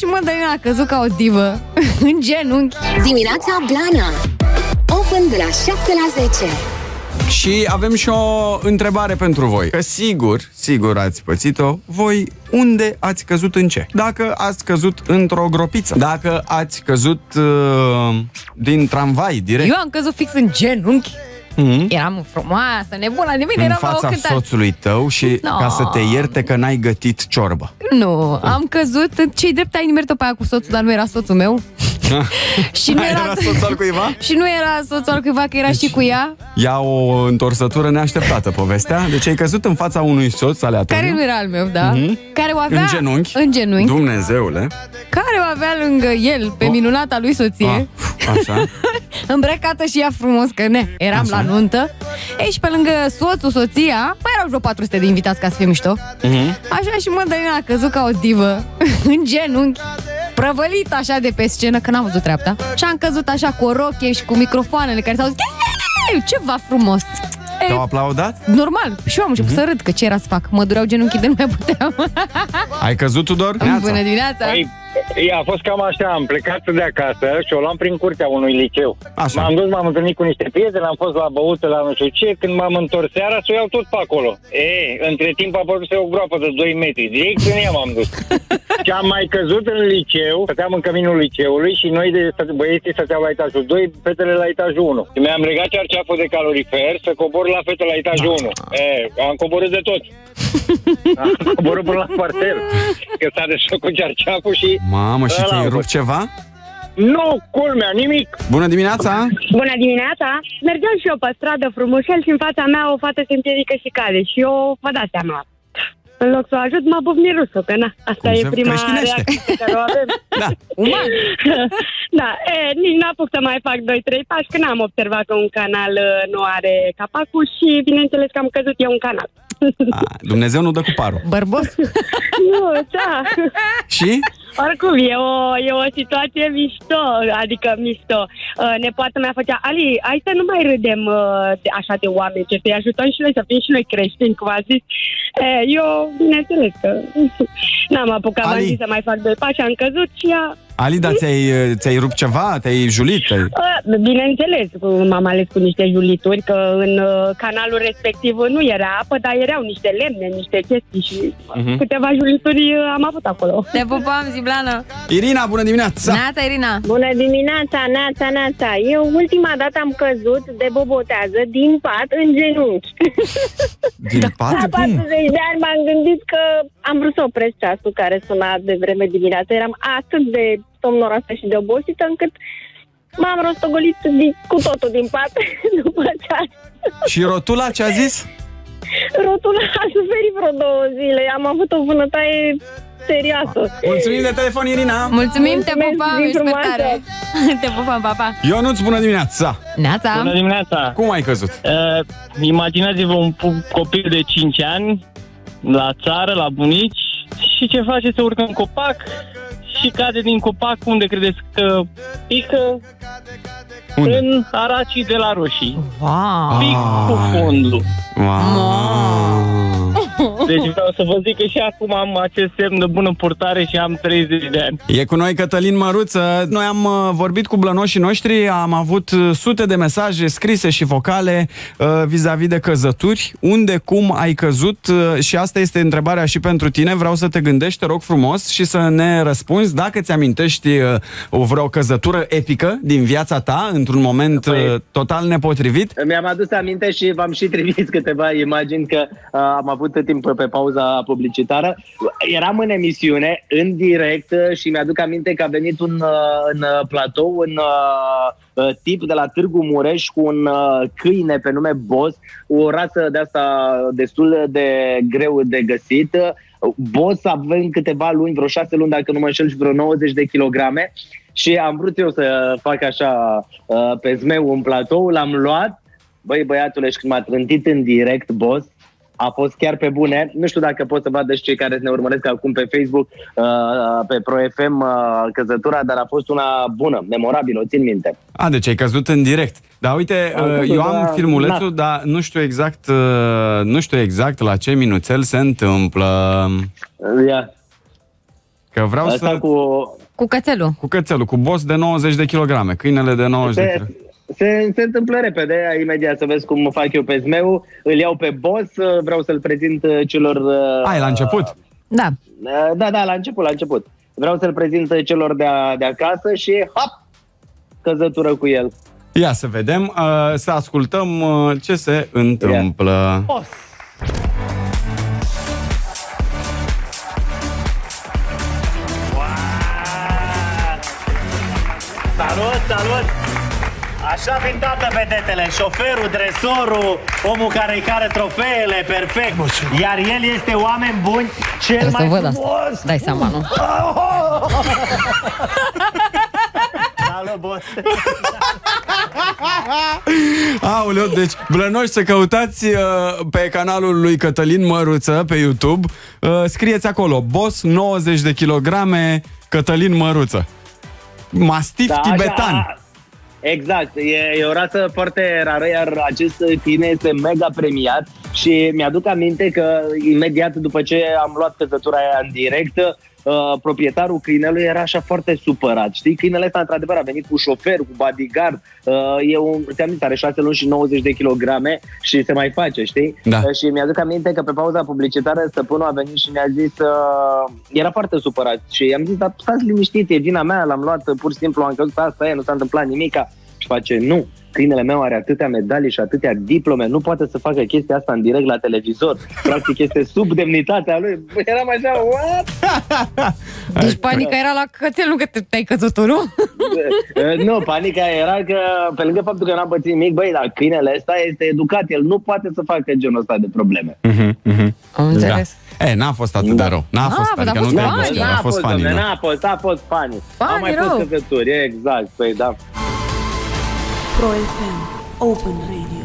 Mădălina a căzut ca o divă în genunchi. Dimineața Blana, Open de la 7 la 10. Și avem și o întrebare pentru voi. Că sigur ați pățit-o. Voi unde ați căzut în ce? Dacă ați căzut într-o gropiță, dacă ați căzut din tramvai direct. Eu am căzut fix în genunchi. Eram frumoasă, nebună de mine. În fața soțului tău și ca să te ierte că n-ai gătit ciorbă. Nu, am căzut. Ce-i drept, ai nimerit-o pe aia cu soțul, dar nu era soțul meu. Și nu era soțul al cuiva? Și nu era soțul al cuiva, că era și cu ea. Ia o întorsătură neașteptată povestea. Deci ai căzut în fața unui soț aleatoriu, care nu era al meu, da. Care o avea în genunchi. Dumnezeule. Care o avea lângă el pe minunata lui soție. Așa. Îmbrăcată și ea frumos, că eram la nuntă. Ei, și pe lângă soțul, soția, mai erau vreo 400 de invitați, ca să fie mișto. Așa, și Mădălina a căzut ca o divă în genunchi, prăvălit așa de pe scenă, că n-am văzut treapta. Și am căzut așa cu o rochie și cu microfoanele care s-au zis ceva frumos. Te-au aplaudat? Normal. Și eu am început să râd, că ce era să fac? Mă dureau genunchii de nu mai puteam. Ai căzut, Tudor? Bună dimineața! A fost cam așa, am plecat de acasă și o luam prin curtea unui liceu. M-am dus, m-am întâlnit cu niște prieteni, am fost la băută, la nu știu ce, când m-am întors seara, să o iau tot pe acolo. Între timp a apărut o groapă de 2 metri, direct în ea m-am dus. Și am mai căzut în liceu, stăteam în căminul liceului și noi, băieții, stăteau la etajul 2, fetele la etajul 1. Și mi-am legat cearceaful de calorifer să cobor la fete la etajul 1. Am coborât de tot. Am coborât până la parter, că s-a desfăcut cu cearceaful și... Mamă, și ți-ai rupt ceva? Nu, culmea, nimic. Bună dimineața! Bună dimineața! Mergeam și eu pe stradă frumușel și în fața mea o fată se împiedică și cade. Și eu, vă dați seama, în loc să o ajut, m-a bufnit rusul, că asta e prima reacție pe care o avem. Da, uman. Da, nici n-apuc să mai fac 2-3 pași, că n-am observat că un canal nu are capacul și, bineînțeles, că am căzut eu în canal. Dumnezeu nu dă cu parul. Bărbos? Nu, da. Și? Oricum, e o situație mișto, adică mișto. Nepoata mea făcea, Ali, hai să nu mai râdem așa de oameni, ce să-i ajutăm și noi, să fim și noi creștini, cum a zis. Eu, bineînces că n-am apucat, m-am zis să mai fac 2 pași, am căzut și ea... Ali, dar ți-ai rupt ceva? Te-ai julit? Bineînțeles, m-am ales cu niște julituri, că în canalul respectiv nu era apă, dar erau niște lemne, niște chestii și câteva julituri am avut acolo. Te pupam, Ziblana! Irina, bună dimineața! Neața, Irina! Bună dimineața, neața! Eu ultima dată am căzut de bobotează din pat în genunchi. Din pat? La 40 de ani m-am gândit că am vrut să opresc ceasul care suna de vreme dimineața. Eram atât de somnoroasă și de obosită încât m-am rostogolit cu totul din pat după ceas. Și rotula ce a zis? Rotula a suferit vreo 2 zile. Am avut o vânătaie serioasă. Mulțumim de telefon, Irina! Mulțumim, te pupam, ești pe tare! Te pupam, papa! Ionuț, bună dimineața! Neața! Bună dimineața! Cum ai căzut? Imaginați-vă un copil de 5 ani la țară, la bunici, și ce face? Se urcă în copac și cade din copac. Unde credeți că pică? Unde? În aracii de la roșii. Wow. Pic cu fondul. Wow. Deci vreau să vă zic că și acum am acest semn de bună purtare și am 30 de ani. E cu noi Cătălin Măruță. Noi am vorbit cu blănoșii noștri, am avut sute de mesaje scrise și vocale vis-a-vis de căzături. Unde, cum ai căzut? Și asta este întrebarea și pentru tine. Vreau să te gândești, te rog frumos, și să ne răspunzi dacă ți amintești vreo căzătură epică din viața ta, într-un moment total nepotrivit. Mi-am adus aminte și v-am și trimis câteva imagini, că am avut timp pe pauza publicitară. Eram în emisiune, în direct, și mi-aduc aminte că a venit în platou un tip de la Târgu Mureș cu un câine pe nume Boss, o rasă de asta destul de greu de găsit. Boss avem câteva luni, vreo 6 luni dacă nu mă înșel, și vreo 90 de kilograme, și am vrut eu să fac așa pe zmeu în platou, l-am luat. Băi, băiatule, și când m-a trântit în direct Boss, a fost chiar pe bune. Nu știu dacă pot să vadă și cei care ne urmăresc acum pe Facebook, pe Pro FM, căzătura, dar a fost una bună, memorabilă, o țin minte. Deci ai căzut în direct. Dar uite, eu am filmulețul, dar nu știu exact la ce minuțel se întâmplă. Ia. Că vreau asta să... Cu cățelul. Cu cățelul, cu boss de 90 de kilograme. Câinele de 90 de kilograme. Se întâmplă repede, imediat să vezi cum fac eu pe zmeu. Îl iau pe boss, vreau să-l prezint celor... La început? Da. Da, la început. Vreau să-l prezint celor de acasă și hop, căzătură cu el. Ia să vedem, să ascultăm ce se întâmplă. Boss. Salut! Așa vin toate vedetele, șoferul, dresorul, omul care îi care trofeele, perfect. Iar el este oameni buni, cel mai frumos. Dai seama, nu? Salut, boss. Aoleu, deci Blănoși, să căutați pe canalul lui Cătălin Măruță pe YouTube, scrieți acolo, boss 90 de kilograme, Cătălin Măruță. Mastif tibetan. Exact, e o rasă foarte rară, iar acest câine este mega premiat și mi-aduc aminte că imediat după ce am luat căzătura aia în direct, proprietarul câinelui era așa foarte supărat. Știi, câinele ăsta într-adevăr a venit cu șofer, cu bodyguard, ți-am zis, are 6 luni și 90 de kilograme și se mai face, știi? Da. Și mi-aduc aminte că pe pauza publicitară stăpânul a venit și mi-a zis, era foarte supărat și i-am zis, dar stați liniștit, e vina mea, l-am luat pur și simplu, am căzut asta, nu s-a întâmplat nimica. Și face, nu, câinele meu are atâtea medalii și atâtea diplome, nu poate să facă chestia asta în direct la televizor. Practic este sub demnitatea lui. Eram așa, what? Deci panica era la cățel, nu că te-ai căzut tu, nu? Nu, panica era că, pe lângă faptul că n-am pățit nimic, băi, dar câinele ăsta este educat, el nu poate să facă genul ăsta de probleme. Am înțeles. N-a fost atât de rău. N-a fost, adică nu te-ai gândit, a fost funny. A fost funny. Au mai fost căzături, exact, păi da. Pro FM Open Radio.